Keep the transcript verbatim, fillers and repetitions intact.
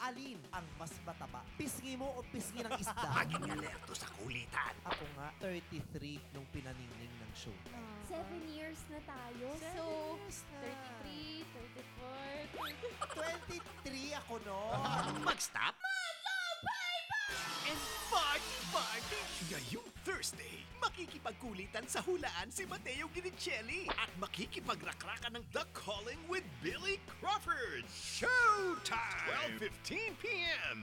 Alin ang mas mataba? Pisngi mo o pisngi ng isda? Maging alerto sa kulitan. Ako nga, thirty-three nung pinaningning ng show. Seven years na tayo. Seven so, years na. thirty-three, thirty-four, twenty-three ako noon. Mag-stop? And party, party! Ngayong Thursday, makikipagkulitan sa hulaan si Mateo Ginicelli at makikipagrakrakan ng The Calling with Billy Crawford. Showtime! twelve fifteen p m